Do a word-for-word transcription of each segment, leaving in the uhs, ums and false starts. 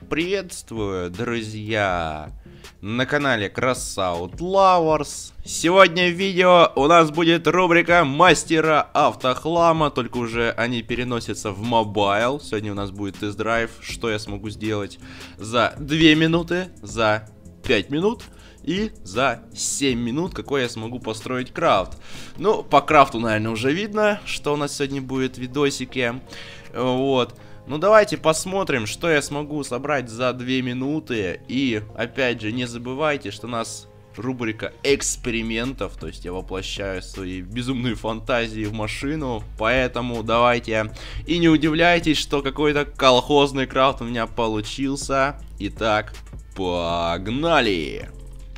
Приветствую, друзья, на канале Crossout Lovers. Сегодня в видео у нас будет рубрика Мастера автохлама, только уже они переносятся в мобайл. Сегодня у нас будет тест-драйв, что я смогу сделать за две минуты, за пять минут и за семь минут, какой я смогу построить крафт. Ну, по крафту, наверное, уже видно, что у нас сегодня будет в видосике. Вот. Ну, давайте посмотрим, что я смогу собрать за две минуты. И, опять же, не забывайте, что у нас рубрика экспериментов. То есть я воплощаю свои безумные фантазии в машину. Поэтому давайте. И не удивляйтесь, что какой-то колхозный крафт у меня получился. Итак, погнали!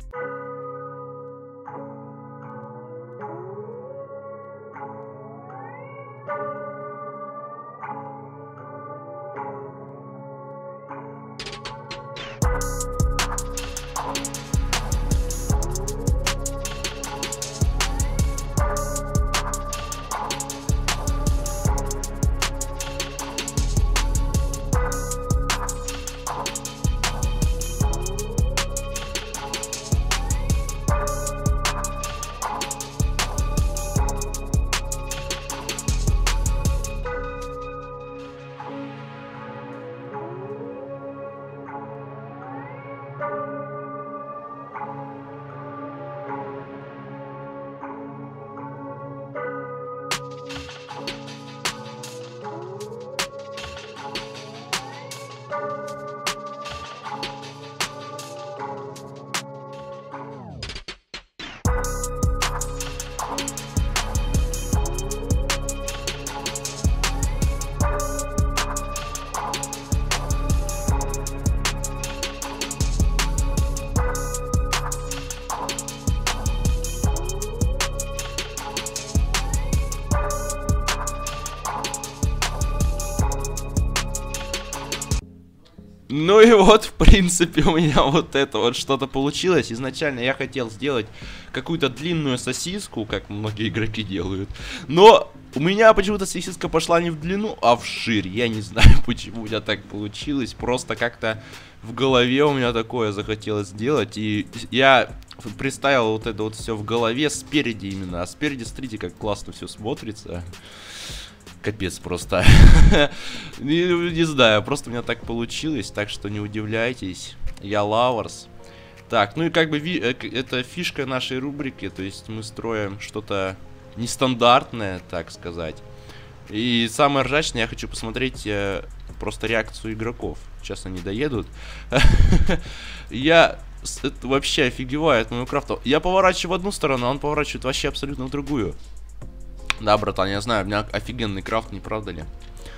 Ну и вот, в принципе, у меня вот это вот что-то получилось. Изначально я хотел сделать какую-то длинную сосиску, как многие игроки делают. Но у меня почему-то сосиска пошла не в длину, а в ширь. Я не знаю, почему у меня так получилось. Просто как-то в голове у меня такое захотелось сделать. И я представил вот это вот все в голове спереди именно. А спереди, смотрите, как классно все смотрится. Капец просто. не, не знаю, просто у меня так получилось, так что не удивляйтесь. Я Lovers. Так, ну и как бы ви это фишка нашей рубрики, то есть мы строим что-то нестандартное, так сказать. И самое ржачное, я хочу посмотреть э, просто реакцию игроков. Сейчас они доедут. Я это вообще офигеваю от моего крафта. Я поворачиваю в одну сторону, а он поворачивает вообще абсолютно в другую. Да, братан, я знаю, у меня офигенный крафт, не правда ли?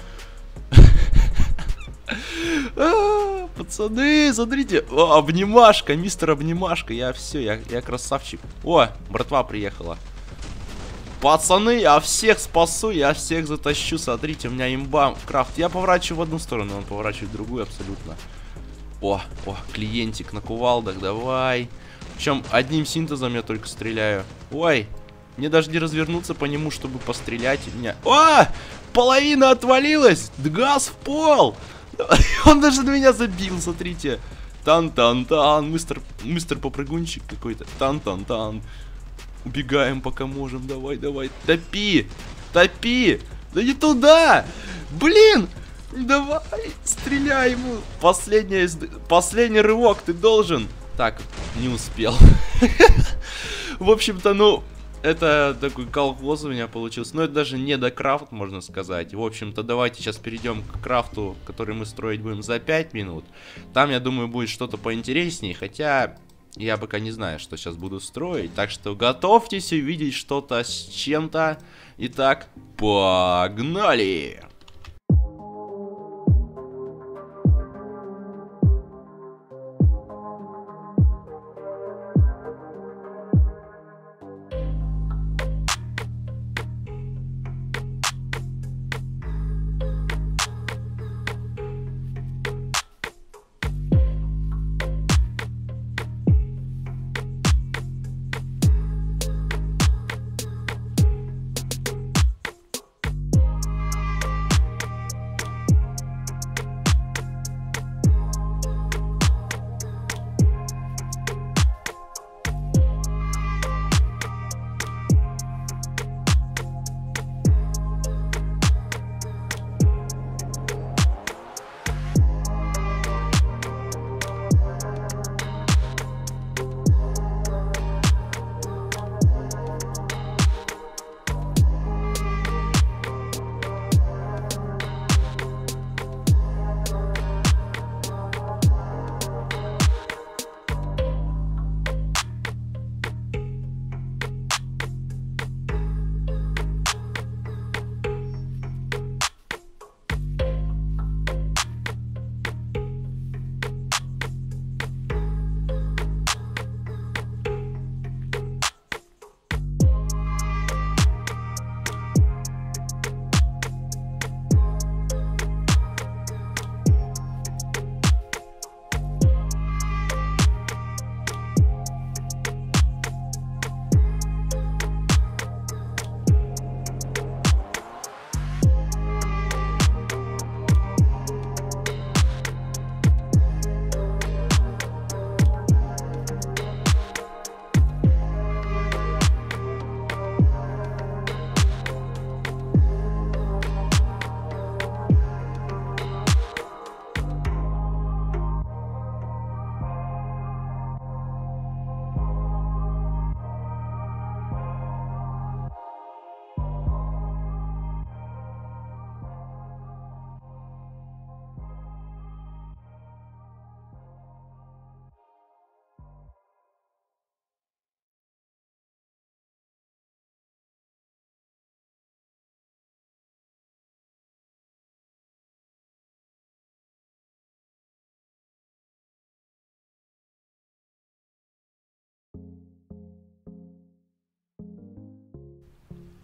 Пацаны, смотрите, обнимашка, мистер обнимашка, я все, я, я красавчик. О, братва приехала. Пацаны, я всех спасу, я всех затащу, смотрите, у меня имба крафт. Я поворачиваю в одну сторону, он поворачивает в другую абсолютно. О, о, клиентик на кувалдах, давай. Причем одним синтезом я только стреляю. Ой. Мне даже не развернуться по нему, чтобы пострелять. У меня... О! Половина отвалилась! Газ в пол! Он даже на меня забил, смотрите. Тан-тан-тан. Мистер, мистер попрыгунчик какой-то. Тан-тан-тан. Убегаем, пока можем. Давай, давай. Топи! Топи! Да не туда! Блин! Давай! Стреляй ему! Последний, последний рывок ты должен. Так, не успел. В общем-то, ну... Это такой колхоз у меня получился. Но это даже не до крафт, можно сказать. В общем-то, давайте сейчас перейдем к крафту, который мы строить будем за пять минут. Там, я думаю, будет что-то поинтереснее. Хотя, я пока не знаю, что сейчас буду строить. Так что готовьтесь увидеть что-то с чем-то. Итак, погнали!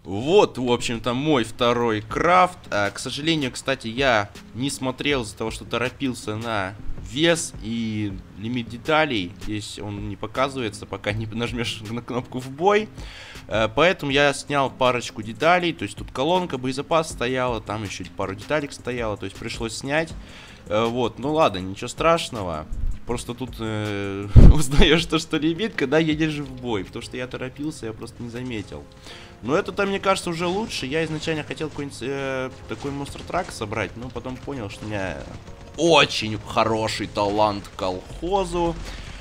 Вот, в общем-то, мой второй крафт. А, к сожалению, кстати, я не смотрел из-за того, что торопился на вес и лимит деталей. Здесь он не показывается, пока не нажмешь на кнопку в бой. А, поэтому я снял парочку деталей. То есть тут колонка, боезапас стояла, там еще пару деталек стояло. То есть пришлось снять. А, вот, ну ладно, ничего страшного. Просто тут э, узнаешь то, что лимит, когда едешь в бой. Потому что я торопился, я просто не заметил. Но это-то, мне кажется, уже лучше. Я изначально хотел какой-нибудь э, такой монстр-трак собрать, но потом понял, что у меня очень хороший талант к колхозу.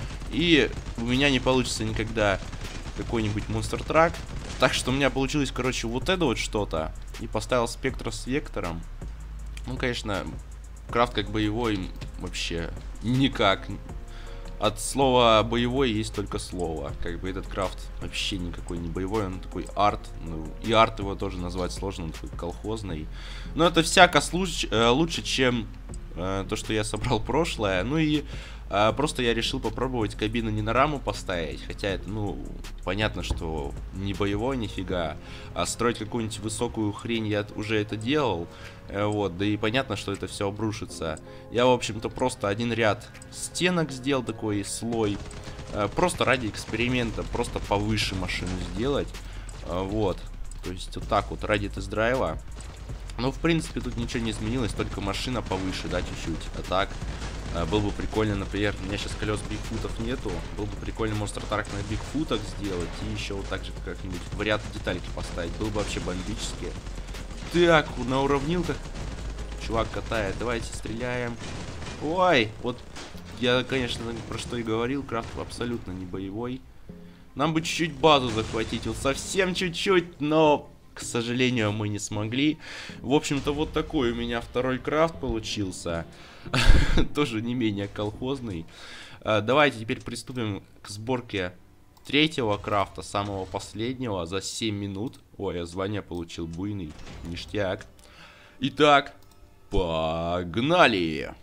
И у меня не получится никогда какой-нибудь монстр-трак. Так что у меня получилось, короче, вот это вот что-то. И поставил спектра с вектором. Ну, конечно, крафт как боевой вообще никак. От слова боевой есть только слово. Как бы этот крафт вообще никакой не боевой, он такой арт. Ну, и арт его тоже назвать сложно, он такой колхозный. Но это всяко случ э, лучше, чем э, то, что я собрал прошлое. Ну и э, просто я решил попробовать кабину не на раму поставить. Хотя это, ну, понятно, что не боевой нифига. А строить какую-нибудь высокую хрень я уже это делал. Вот, да и понятно, что это все обрушится. Я, в общем-то, просто один ряд стенок сделал, такой слой. Просто ради эксперимента, просто повыше машину сделать. Вот, то есть вот так вот, ради тест-драйва. Ну, в принципе, тут ничего не изменилось, только машина повыше, да, чуть-чуть. А так, было бы прикольно, например, у меня сейчас колес бигфутов нету. Было бы прикольно монстр-трак на бигфутах сделать. И еще вот так же как-нибудь в ряд детальки поставить. Было бы вообще бомбически. Так, на уравнилках чувак катает. Давайте стреляем. Ой, вот я, конечно, про что и говорил. Крафт абсолютно не боевой. Нам бы чуть-чуть базу захватить. Вот совсем чуть-чуть, но, к сожалению, мы не смогли. В общем-то, вот такой у меня второй крафт получился. Тоже не менее колхозный. Давайте теперь приступим к сборке третьего крафта, самого последнего, за семь минут. Ой, я звание получил буйный. Ништяк. Итак, погнали!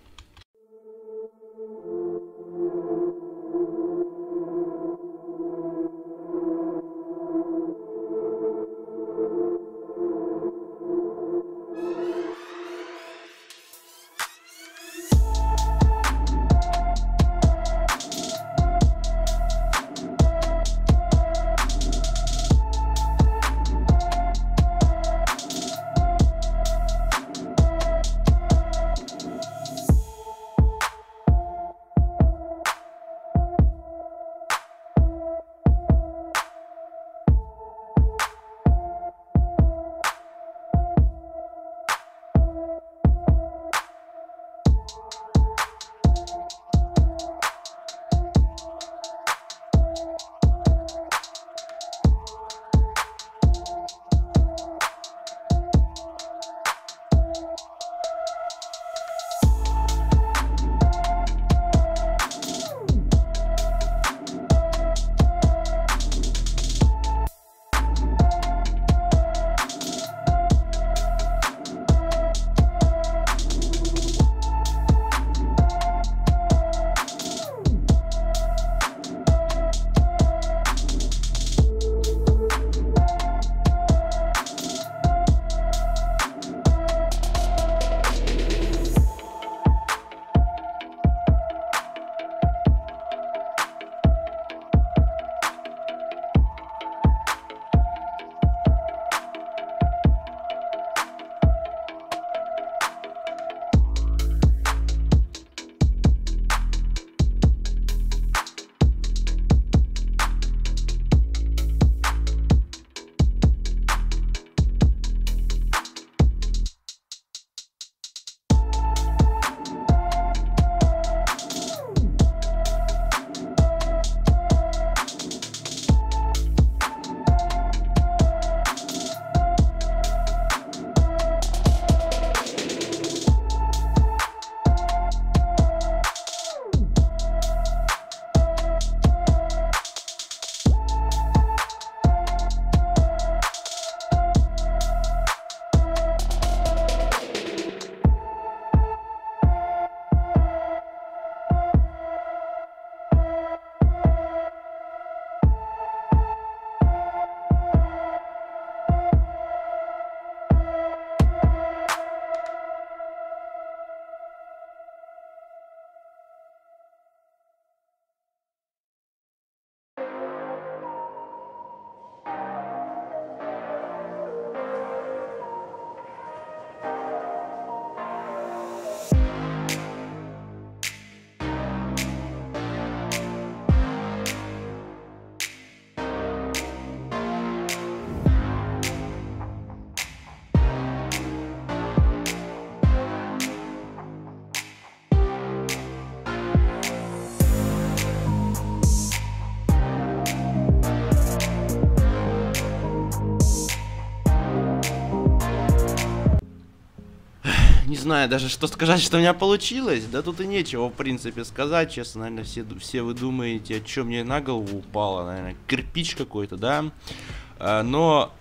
знаю даже, что сказать, что у меня получилось. Да тут и нечего, в принципе, сказать. Честно, наверное, все, все вы думаете, что мне на голову упало. Наверное, кирпич какой-то, да? А, но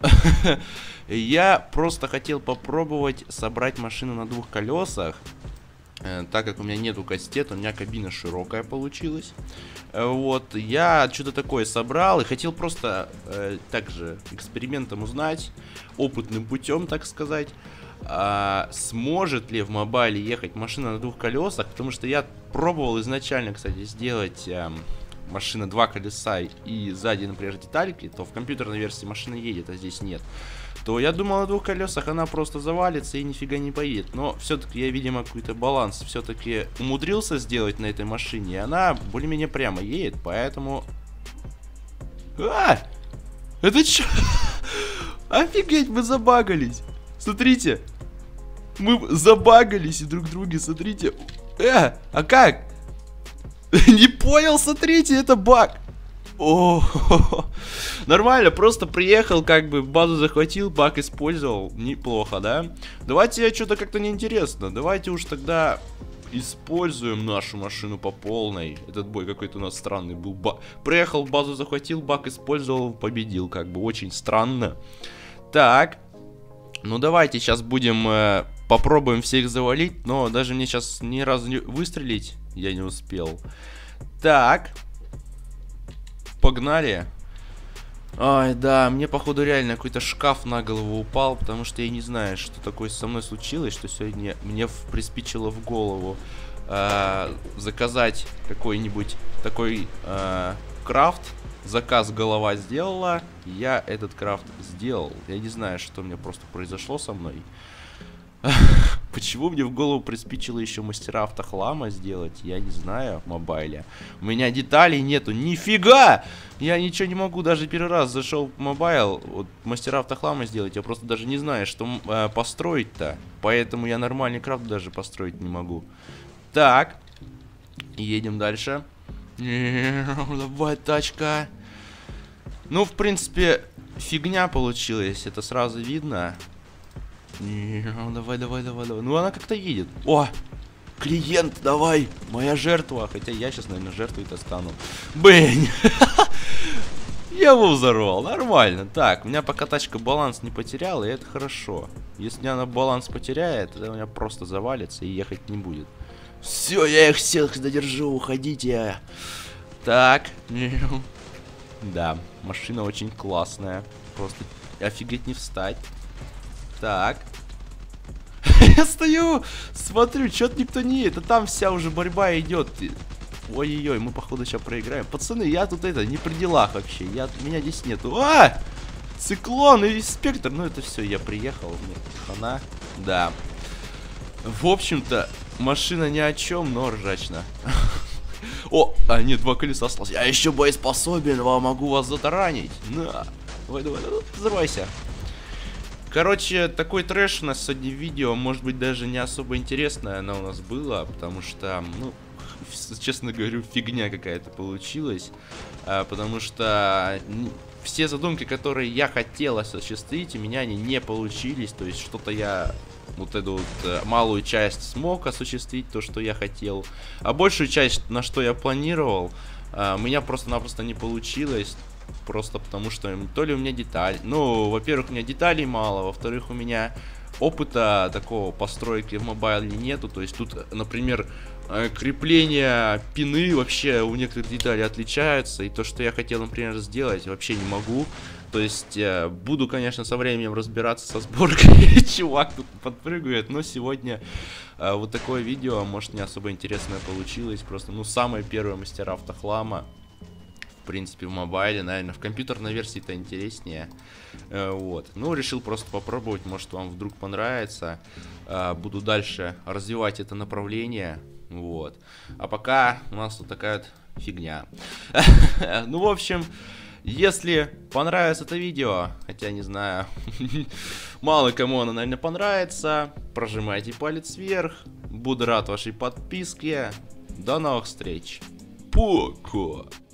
я просто хотел попробовать собрать машину на двух колесах. Так как у меня нету кастета, у меня кабина широкая получилась. Вот, я что-то такое собрал и хотел просто э, также экспериментом узнать, опытным путем, так сказать, э, сможет ли в мобайле ехать машина на двух колесах, потому что я пробовал изначально, кстати, сделать э, машина два колеса и сзади, например, детальки, то в компьютерной версии машина едет, а здесь нет. То я думал, на двух колесах она просто завалится и нифига не поедет. Но все-таки я, видимо, какой-то баланс все-таки умудрился сделать на этой машине. И она более-менее прямо едет, поэтому... А! Это что? Офигеть, мы забагались. Смотрите. Мы забагались и друг друге, смотрите. Э, а как? Не понял, смотрите, это баг. О, нормально, просто приехал, как бы базу захватил, баг использовал, неплохо, да? Давайте что-то как-то неинтересно, давайте уж тогда используем нашу машину по полной. Этот бой какой-то у нас странный был. Ба приехал, базу захватил, баг использовал, победил, как бы очень странно. Так, ну давайте сейчас будем, э, попробуем всех завалить, но даже мне сейчас ни разу не выстрелить я не успел. Так. Погнали. Ай, да, мне походу реально какой-то шкаф на голову упал, потому что я не знаю, что такое со мной случилось, что сегодня мне приспичило в голову э, заказать какой-нибудь такой э, крафт. Заказ голова сделала, я этот крафт сделал. Я не знаю, что мне просто произошло со мной. Почему мне в голову приспичило еще мастера автохлама сделать? Я не знаю, в мобайле. У меня деталей нету. Нифига! Я ничего не могу. Даже первый раз зашел в мобайл. Вот мастера автохлама сделать. Я просто даже не знаю, что э, построить-то. Поэтому я нормальный крафт даже построить не могу. Так. Едем дальше. Давай, тачка. Ну, в принципе, фигня получилась. Это сразу видно. Давай, давай, давай, давай. Ну, она как-то едет. О, клиент, давай. Моя жертва. Хотя я сейчас, наверное, жертвой-то стану. Блин. Я его взорвал. Нормально. Так, у меня пока тачка баланс не потеряла, и это хорошо. Если она баланс потеряет, то у меня просто завалится и ехать не будет. Все, я их всех задержу. Уходите. Так. Да, машина очень классная. Просто офигеть не встать. Так. Я стою, смотрю, что-то никто не едет, а там вся уже борьба идет. Ой-ой-ой, мы походу сейчас проиграем. Пацаны, я тут это, не при делах вообще. Я, меня здесь нету. А! Циклон и спектр. Ну это все, я приехал. Мне хана. Да. В общем-то, машина ни о чем, но ржачно. О, а нет, два колеса осталось. Я еще боеспособен, могу вас затаранить. На. Давай, давай, давай, взрывайся. Короче, такой трэш у нас сегодня видео, может быть, даже не особо интересное оно у нас было, потому что, ну, честно говорю, фигня какая-то получилась, а, потому что все задумки, которые я хотел осуществить, у меня они не получились, то есть что-то я вот эту вот малую часть смог осуществить, то, что я хотел, а большую часть, на что я планировал, а, у меня просто-напросто не получилось. Просто потому что то ли у меня деталь. Ну, во-первых, у меня деталей мало. Во-вторых, у меня опыта такого постройки в мобайле нету. То есть тут, например, крепление пины вообще у некоторых деталей отличаются. И то, что я хотел, например, сделать, вообще не могу. То есть буду, конечно, со временем разбираться со сборкой. Чувак тут подпрыгивает. Но сегодня вот такое видео, может, не особо интересное получилось. Просто, ну, самые первые мастера автохлама. В принципе, в мобайле, наверное, в компьютерной версии это интереснее. Э, вот. Ну, решил просто попробовать, может, вам вдруг понравится. Э, буду дальше развивать это направление. Вот. А пока у нас тут такая вот фигня. Ну, в общем, если понравилось это видео, хотя не знаю, мало кому оно, наверное, понравится, прожимайте палец вверх. Буду рад вашей подписке. До новых встреч. Пока.